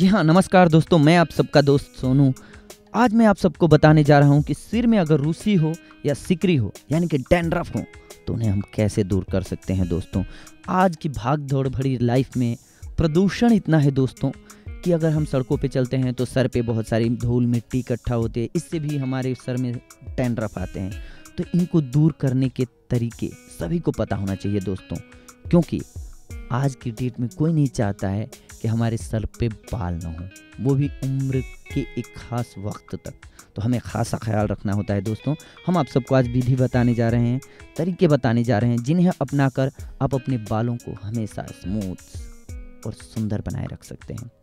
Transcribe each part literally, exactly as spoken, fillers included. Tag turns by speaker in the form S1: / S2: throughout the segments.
S1: जी हाँ, नमस्कार दोस्तों, मैं आप सबका दोस्त सोनू। आज मैं आप सबको बताने जा रहा हूँ कि सिर में अगर रूसी हो या सिकरी हो यानी कि डैंड्रफ हो तो उन्हें हम कैसे दूर कर सकते हैं। दोस्तों, आज की भाग दौड़ भरी लाइफ में प्रदूषण इतना है दोस्तों कि अगर हम सड़कों पे चलते हैं तो सर पे बहुत सारी धूल मिट्टी इकट्ठा होते हैं, इससे भी हमारे सर में डैंड्रफ आते हैं। तो इनको दूर करने के तरीके सभी को पता होना चाहिए दोस्तों, क्योंकि आज की डेट में कोई नहीं चाहता है कि हमारे सर पे बाल ना हो, वो भी उम्र के एक खास वक्त तक। तो हमें खासा ख्याल रखना होता है दोस्तों। हम आप सबको आज विधि बताने जा रहे हैं, तरीके बताने जा रहे हैं, जिन्हें अपनाकर आप अपने बालों को हमेशा स्मूथ और सुंदर बनाए रख सकते हैं।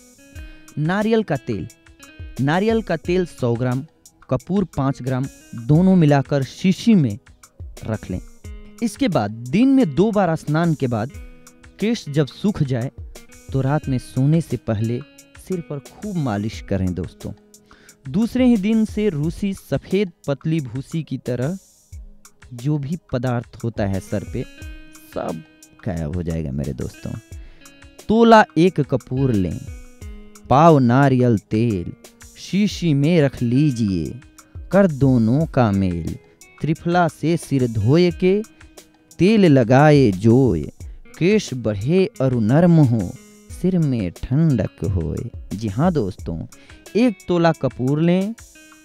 S1: नारियल का तेल नारियल का तेल सौ ग्राम, कपूर पाँच ग्राम, दोनों मिलाकर शीशी में रख लें। इसके बाद दिन में दो बार स्नान के बाद केश जब सूख जाए तो रात में सोने से पहले सिर पर खूब मालिश करें दोस्तों। दूसरे ही दिन से रूसी सफ़ेद पतली भूसी की तरह जो भी पदार्थ होता है सर पे सब गायब हो जाएगा मेरे दोस्तों। तोला एक कपूर लें, पाव नारियल तेल शीशी में रख लीजिए, कर दोनों का मेल, त्रिफला से सिर धोए के तेल लगाए जोए, केश बढ़े और नरम हो, सिर में ठंडक होए। जी हाँ दोस्तों, एक तोला कपूर लें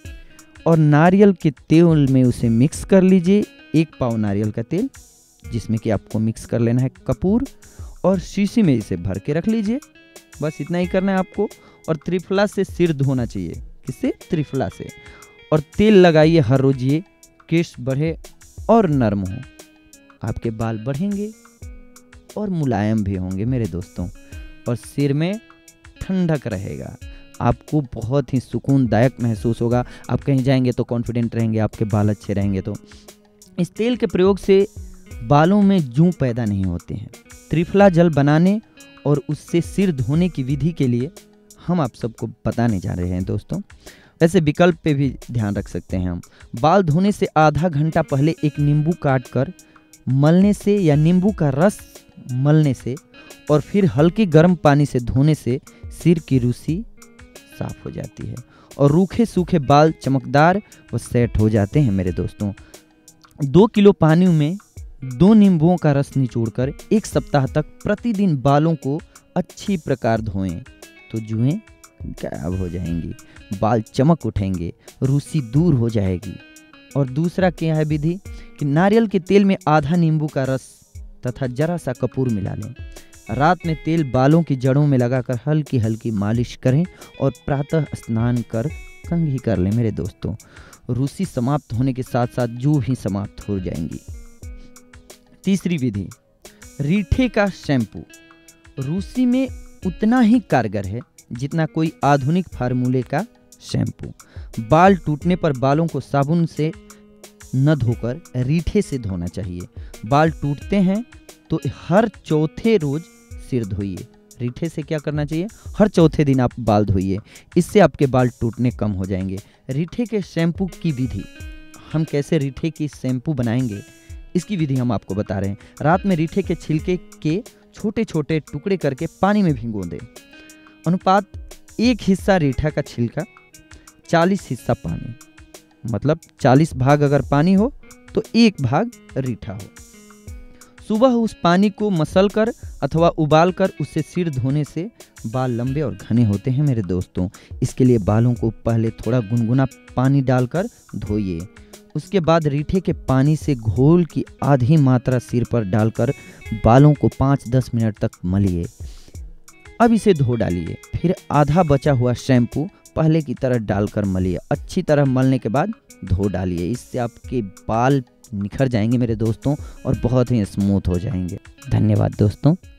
S1: और नारियल के तेल में उसे मिक्स कर लीजिए। एक पाव नारियल का तेल जिसमें कि आपको मिक्स कर लेना है कपूर, और शीशी में इसे भर के रख लीजिए। बस इतना ही करना है आपको। और त्रिफला से सिर धोना चाहिए। किससे? त्रिफला से। और तेल लगाइए हर रोज, ये केश बढ़े और नरम हो, आपके बाल बढ़ेंगे और मुलायम भी होंगे मेरे दोस्तों, और सिर में ठंडक रहेगा। आपको बहुत ही सुकूनदायक महसूस होगा। आप कहीं जाएंगे तो कॉन्फिडेंट रहेंगे, आपके बाल अच्छे रहेंगे। तो इस तेल के प्रयोग से बालों में जूं पैदा नहीं होते हैं। त्रिफला जल बनाने और उससे सिर धोने की विधि के लिए हम आप सबको बताने जा रहे हैं दोस्तों। वैसे विकल्प पे भी ध्यान रख सकते हैं हम। बाल धोने से आधा घंटा पहले एक नींबू काट कर मलने से या नींबू का रस मलने से और फिर हल्के गर्म पानी से धोने से सिर की रूसी साफ हो जाती है और रूखे सूखे बाल चमकदार व सेट हो जाते हैं मेरे दोस्तों। दो किलो पानी में दो नींबुओं का रस निचोड़कर एक सप्ताह तक प्रतिदिन बालों को अच्छी प्रकार धोएं तो जुएं गायब हो जाएंगी, बाल चमक उठेंगे, रूसी दूर हो जाएगी। और दूसरा क्या है विधि कि नारियल के तेल में आधा नींबू का रस तथा जरा सा कपूर मिला लें। रात में तेल बालों की जड़ों में लगाकर हल्की हल्की मालिश करें और प्रातः स्नान कर कंघी कर लें मेरे दोस्तों। रूसी समाप्त होने के साथ साथ जूं भी समाप्त हो जाएंगी। तीसरी विधि, रीठे का शैम्पू रूसी में उतना ही कारगर है जितना कोई आधुनिक फार्मूले का शैम्पू। बाल टूटने पर बालों को साबुन से न धोकर रीठे से धोना चाहिए। बाल टूटते हैं तो हर चौथे रोज सिर धोइए। रीठे से क्या करना चाहिए? हर चौथे दिन आप बाल धोइए, इससे आपके बाल टूटने कम हो जाएंगे। रीठे के शैम्पू की विधि, हम कैसे रीठे की शैम्पू बनाएंगे इसकी विधि हम आपको बता रहे हैं। रात में रीठे के छिलके के छोटे छोटे टुकड़े करके पानी में भिगो दें। अनुपात एक हिस्सा रीठा का छिलका, चालीस हिस्सा पानी, मतलब चालीस भाग अगर पानी हो तो एक भाग रीठा हो। सुबह उस पानी को मसल कर अथवा उबाल कर उससे सिर धोने से बाल लंबे और घने होते हैं मेरे दोस्तों। इसके लिए बालों को पहले थोड़ा गुनगुना पानी डालकर धोइए। उसके बाद रीठे के पानी से घोल की आधी मात्रा सिर पर डालकर बालों को पाँच दस मिनट तक मलिए। अब इसे धो डालिए। फिर आधा बचा हुआ शैम्पू पहले की तरह डालकर मलिए। अच्छी तरह मलने के बाद धो डालिए। इससे आपके बाल निखर जाएंगे मेरे दोस्तों और बहुत ही स्मूथ हो जाएंगे। धन्यवाद दोस्तों।